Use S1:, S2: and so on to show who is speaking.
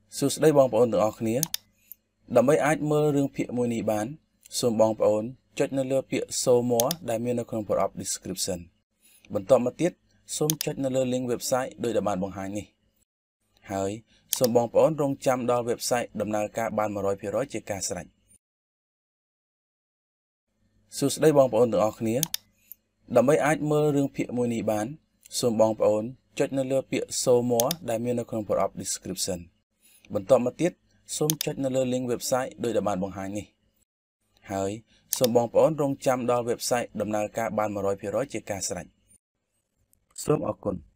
S1: សួស្តីបងប្អូនទាំងអស់គ្នាដើម្បីអាចមើលរឿងភាគមួយនេះបានសូមបងប្អូនចុចនៅលើពាក្យ show more ដែលមាននៅក្នុងប្រអប់ description បន្ទាប់មកទៀតសូមចុចនៅលើ link website ដោយដែលបានបង្ហាញនេះហើយសូមបងប្អូនរងចាំដល់ website ដំណើរការបាន 100% ជាការស្រេចសួស្តីបងប្អូនទាំងអស់គ្នាដើម្បីអាចមើលរឿងភាគមួយនេះបានសូមបងប្អូនចុចនៅលើពាក្យ show more ដែលមាននៅក្នុងប្រអប់ description បន្ទាប់មកទៀតសូមចុចនៅលើ link website ដោយដែលបានបង្ហាញនេះហើយសូមបងប្អូនរងចាំដល់ website ដំណើរការបាន 100% ជាការស្រេចសូមអរគុណ